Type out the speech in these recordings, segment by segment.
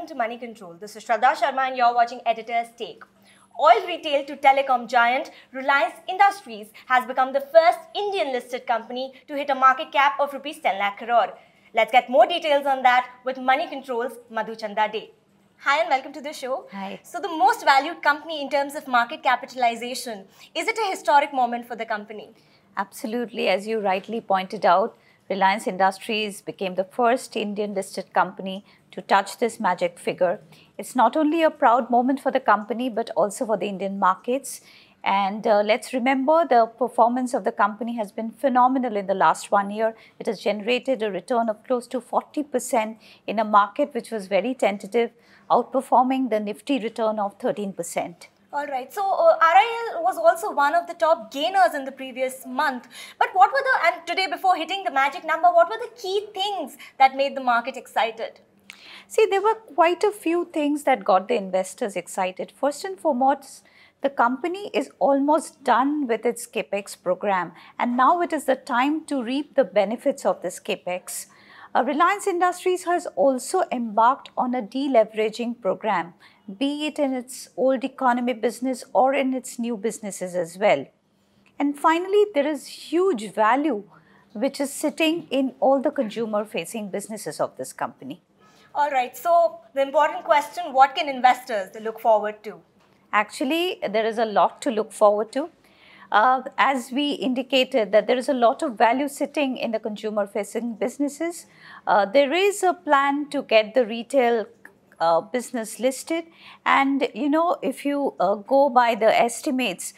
welcome to Moneycontrol. This is Shraddha Sharma and you're watching Editor's Take. Oil retail to telecom giant Reliance Industries has become the first Indian listed company to hit a market cap of rupees 10 lakh crore. Let's get more details on that with Moneycontrol's Madhuchanda Dey. Hi and welcome to the show. Hi. So the most valued company in terms of market capitalization, is it a historic moment for the company? Absolutely. As you rightly pointed out, Reliance Industries became the first Indian listed company to touch this magic figure. It's not only a proud moment for the company, but also for the Indian markets. And let's remember, the performance of the company has been phenomenal in the last 1 year. It has generated a return of close to 40% in a market which was very tentative, outperforming the Nifty return of 13%. All right. So RIL was also one of the top gainers in the previous month. But what were and today before hitting the magic number, what were the key things that made the market excited? See, there were quite a few things that got the investors excited. First and foremost, the company is almost done with its capex program, and now it is the time to reap the benefits of this capex. Reliance Industries has also embarked on a deleveraging program, be it in its old economy business or in its new businesses as well. And finally, there is huge value which is sitting in all the consumer-facing businesses of this company. All right. So the important question, what can investors look forward to? Actually, there is a lot to look forward to. As we indicated that there is a lot of value sitting in the consumer-facing businesses. There is a plan to get the retail business listed, and if you go by the estimates,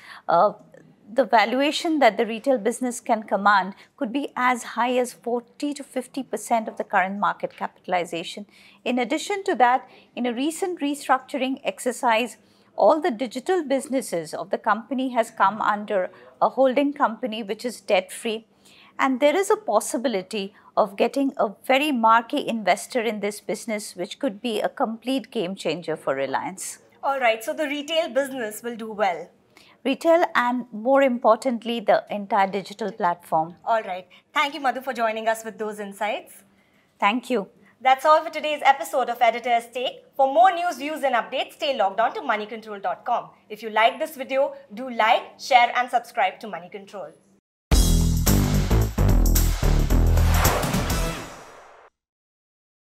the valuation that the retail business can command could be as high as 40 to 50% of the current market capitalization. In addition to that, in a recent restructuring exercise, all the digital businesses of the company has come under a holding company which is debt-free. And there is a possibility of getting a very marquee investor in this business, which could be a complete game changer for Reliance. All right, so the retail business will do well. Retail and more importantly, the entire digital platform. All right. Thank you, Madhu, for joining us with those insights. Thank you. That's all for today's episode of Editor's Take. For more news, views and updates, stay logged on to moneycontrol.com. If you like this video, do like, share and subscribe to Moneycontrol.